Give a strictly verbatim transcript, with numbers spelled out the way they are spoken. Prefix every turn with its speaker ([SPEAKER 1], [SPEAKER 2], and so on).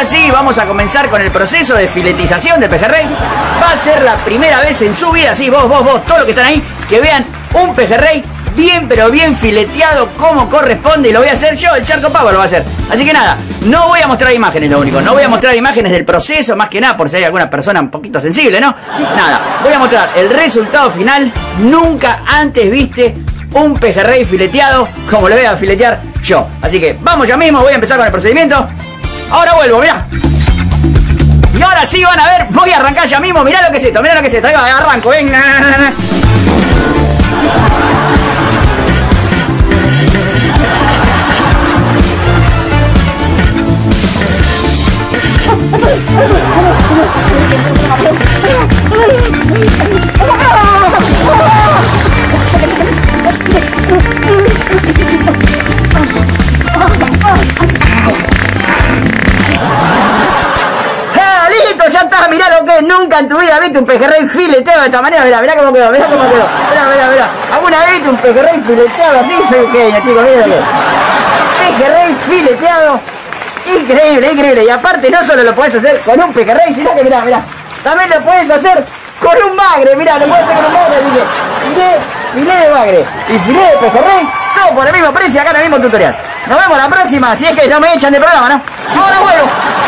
[SPEAKER 1] sí, vamos a comenzar con el proceso de filetización del pejerrey. Va a ser la primera vez en su vida, sí, vos, vos, vos, todos los que están ahí, que vean un pejerrey bien, pero bien fileteado como corresponde. Y lo voy a hacer yo, el Charco Pavo lo va a hacer. Así que nada, no voy a mostrar imágenes, lo único. No voy a mostrar imágenes del proceso, más que nada, por si hay alguna persona un poquito sensible, ¿no? Nada, voy a mostrar el resultado final. Nunca antes viste un pejerrey fileteado como lo voy a filetear yo. Así que vamos ya mismo, voy a empezar con el procedimiento. Ahora vuelvo, mirá. Y ahora sí van a ver, voy a arrancar ya mismo. Mirá lo que es esto, mirá lo que es esto. Ahí va, arranco, venga. Mirá lo que es, nunca en tu vida viste un pejerrey fileteado de esta manera. Mirá, mirá cómo quedó, mirá cómo quedó. Mirá, mirá, mirá. ¿Alguna vez viste un pejerrey fileteado así? Soy genio, chicos, mirá lo que es. Pejerrey fileteado. Increíble, increíble. Y aparte no solo lo podés hacer con un pejerrey, sino que mirá, mirá. También lo podés hacer con un bagre. Mirá, lo podés hacer con un bagre. Así que filé, filé de bagre y filé de pejerrey, todo por el mismo precio acá en el mismo tutorial. Nos vemos la próxima, si es que no me echan de programa, ¿no? Ahora vuelvo.